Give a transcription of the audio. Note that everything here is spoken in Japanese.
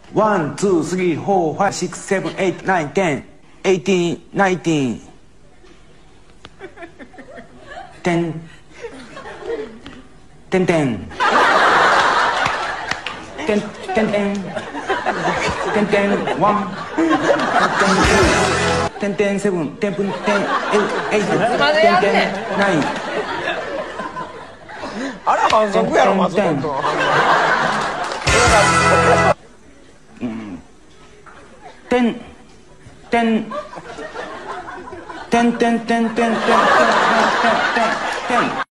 1, 2, 3, 4, 5, 6, 7, 8, 9, 10, 18, 19, 10, 10, 10, 10, 10, 10, 1, 10, 10, 7, 10, 10, 8, 10, 10, 9。 あれ反則やろ松本君。 ten ten ten ten ten ten ten ten ten ten ten